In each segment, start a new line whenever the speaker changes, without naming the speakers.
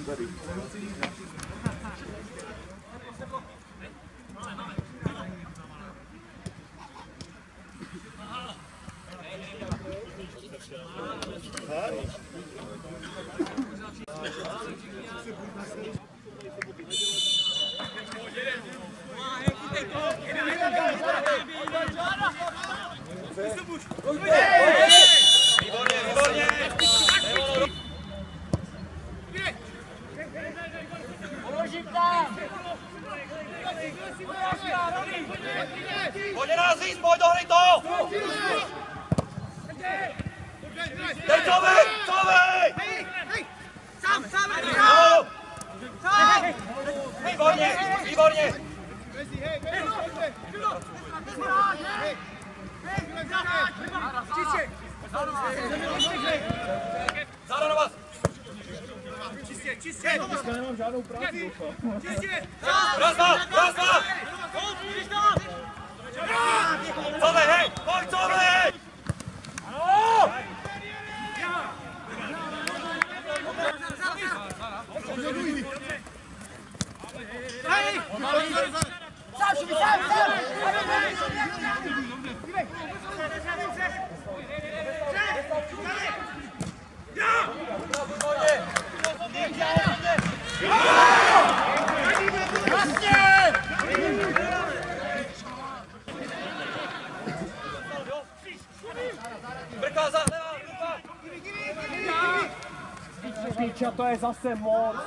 Pojď nás jíst, pojď do hry to! Dej co vej!
Sám!
Výborně, výborně! Záda do vás!
Čistě!
Nemám žádnou práci.
Raz, dva! Co vej, hej! Pojď, co vej! Ano!
Hej! Sám!
Brka, levá, ruka!
Píča, to je zase moc.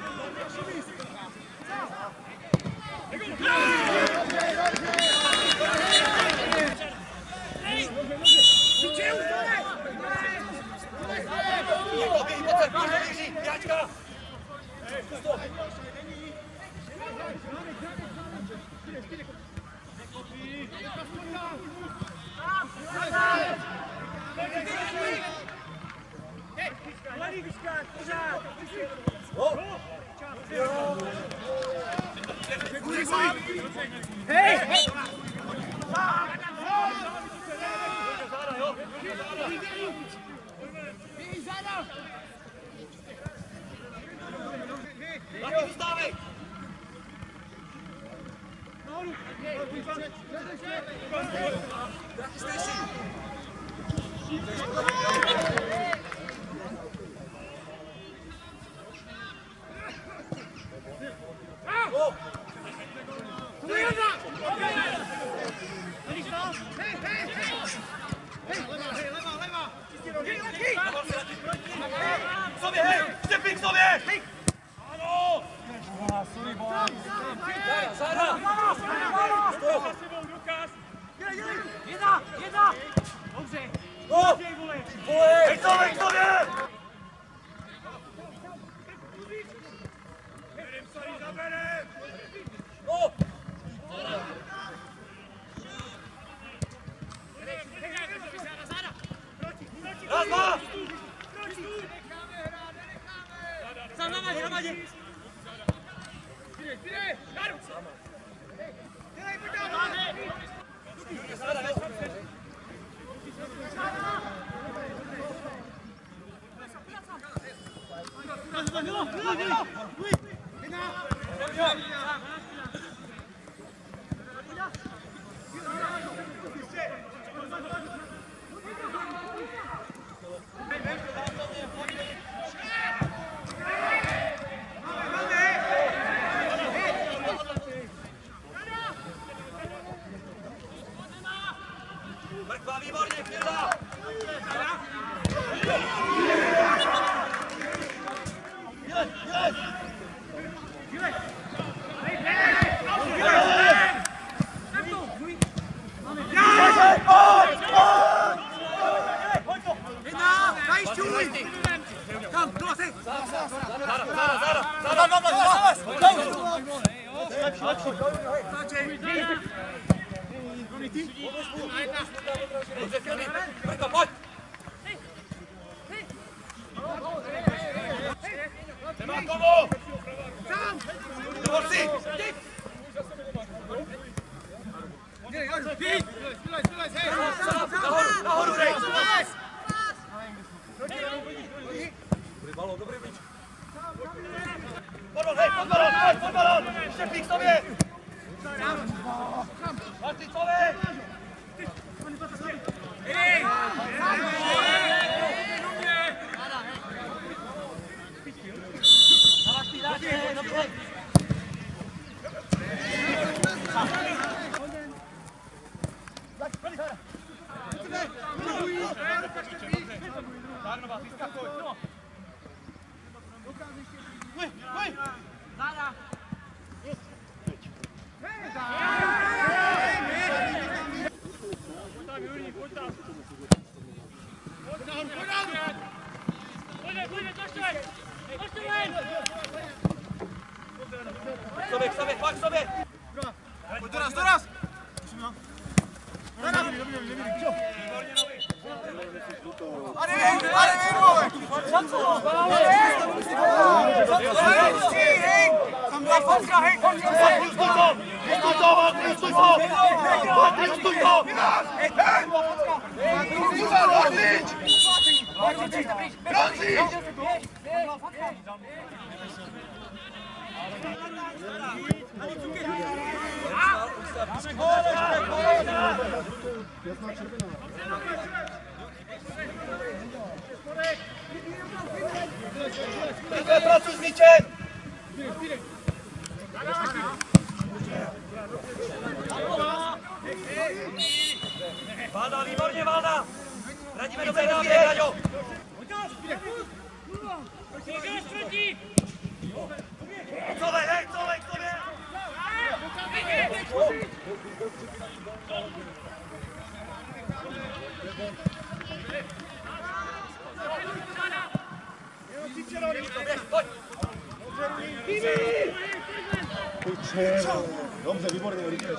Jedna! Dobře!
Hej, co vej, co vej! Raz, dva!
Sám na vadě!
Mrkva, výborně, Kvěda! Mrkva, pojď! Nemá komu! Dovol si! Nahoru, dej! Dobrý balón, dobrý míč!
Záda.
K sobě, fakt k sobě!
Pojď doraz!
Rychle pracuj s míčem! Valda, výborně, Valda! Radíme do pénalty, Raďo! Covej, hej, covej, k sobě!
Dobře, výborně, rychle.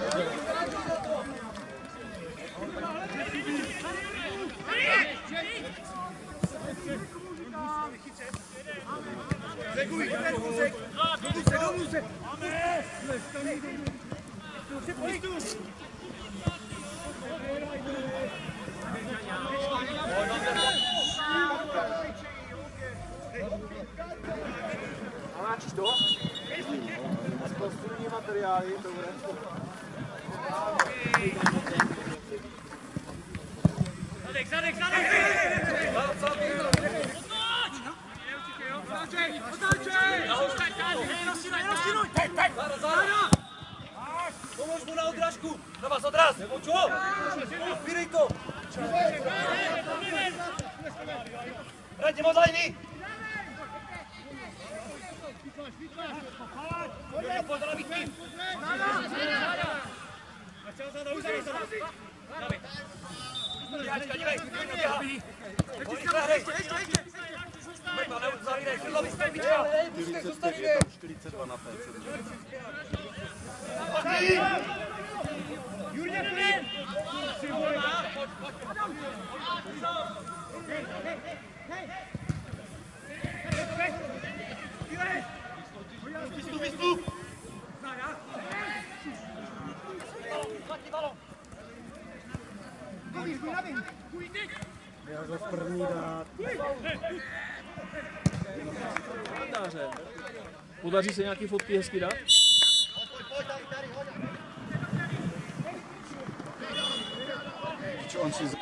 A máš to? Konstrukční materiály, dobré.
Zadek!
Pomož mu na odrážku! Na vás odraz! Poču! Zbírej to! Hraďte moc lajny! Pojď do nabídky! Běhačka, dívej! Pojď, rychle hrej! Zavírej, krlo vystaví, čo?
42 na 5.
Vystup!
Já to v první dát.
Podaří se nějaký fotky hezky dát?
On si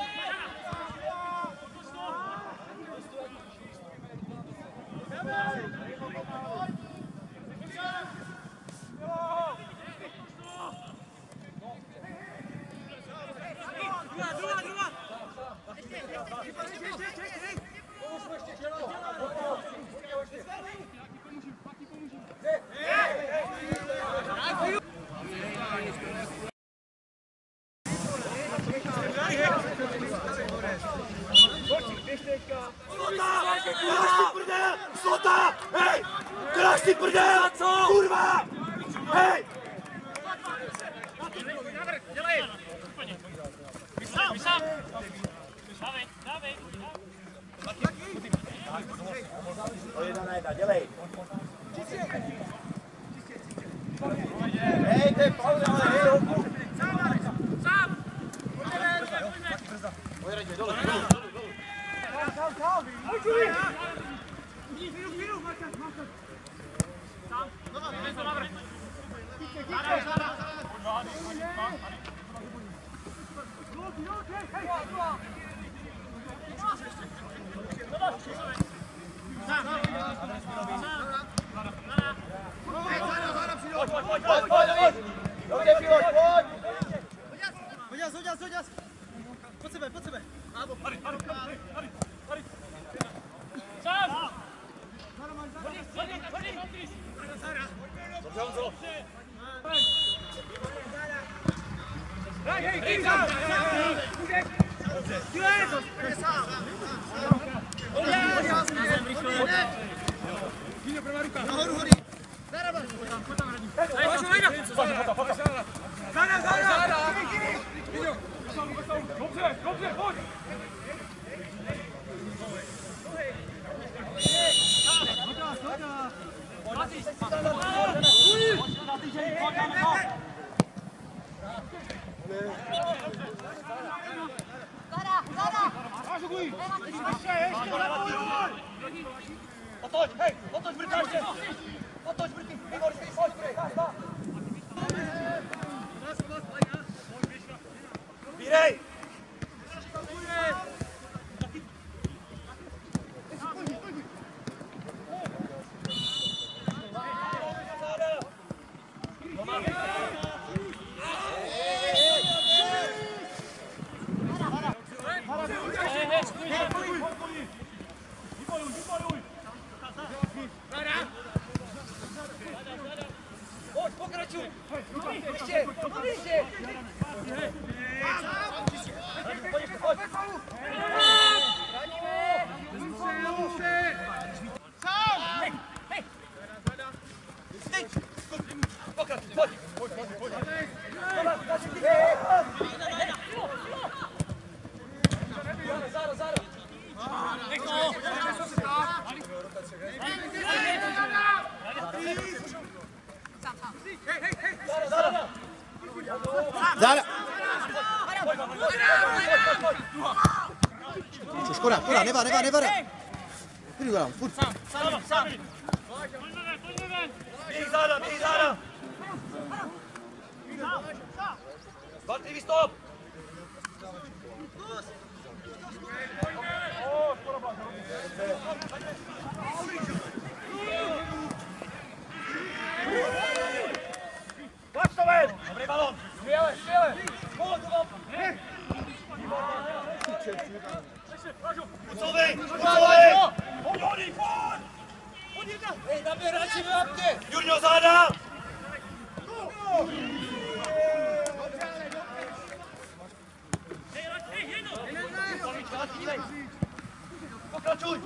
Slota! Hej! Kráš si prdel! Kurva! Hej!
To jedna na jedna, dělej. Hej, to je faul, ale hej. Pojď, dole.
Pojď, pojď sebe. Pojď sebe.
Dobře, pojď! Otoč, hej, otoč Brka ještě! Otoč Brky, Igor, pojď, pojď! Bírej! Pojď, pokračuj! Ještě! Ještě! Pojď! Pokračuj, pojď! Záro!
Záda! Škoda, nevade. Půjdu dál, furt.
Sám. Běž záda! Bartlivý stop! Tlač to ven! Dobrý balon! Skvěle! Pojď, to mám! Kucovi! Pojď, Hody, pojď! Hej, tam je hráči ve vápně! Jurňo, záda! Pokračuj!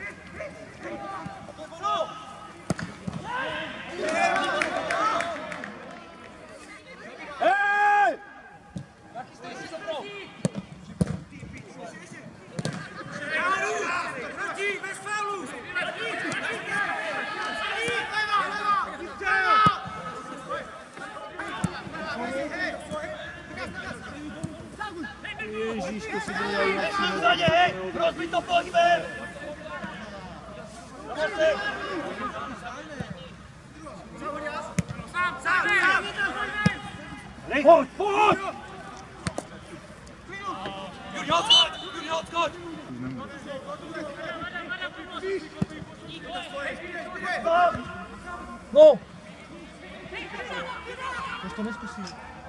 Hej! Nachystej si Sopro!
Proti, bez faulu!
Ježíš, to si dělají.
Hej, rozbij to pohybem! Pojď! Jurňo, odskoč! No!
Proč to neskusí?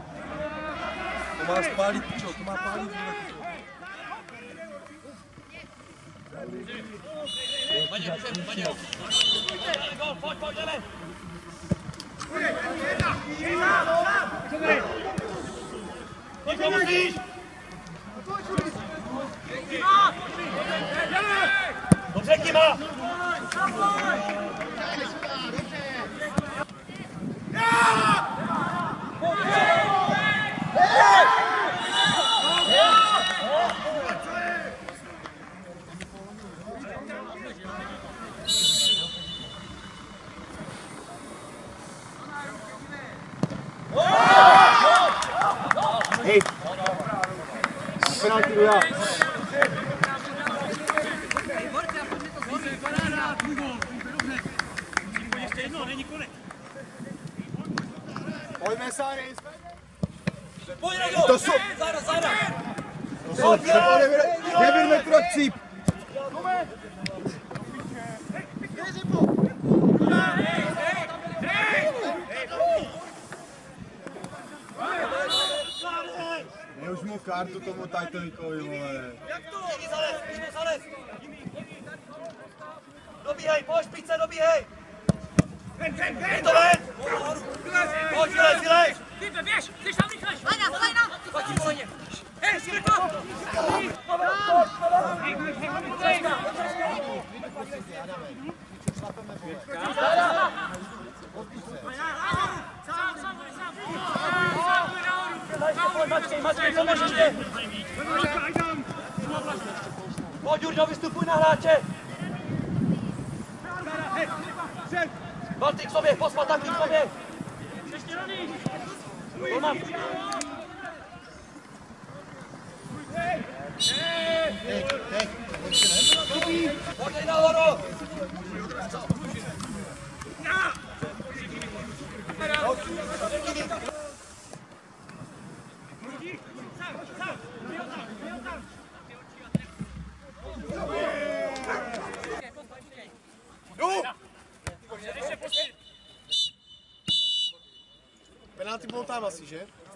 To má spálit, pičo, to má pálit.
Maně! Pojď, jdeme! Pojď, musíš! Dobře, Kima!
Hej! Penalty jdu já. Pojďme, Sáris!
Pojď, Rado!
To jsou...
Záda!
To jsou 9 metrů jak cíp! Já už mu kartu tomu Titanicovi, vole.
Jak to? Zalez! Dobíhej, pojď špice, dobíhej! Je to ven! Pojď, vylez!
Ty běž, ty tam rychleš! Lajna!
Platí pohodně!
Hej, si to! Sám!
Pojď, Jurňo, vystupuj na hráče! Balty k sobě, posma taky k sobě! Golman! Pojď nahoru!
Penalty bol tam asi, že?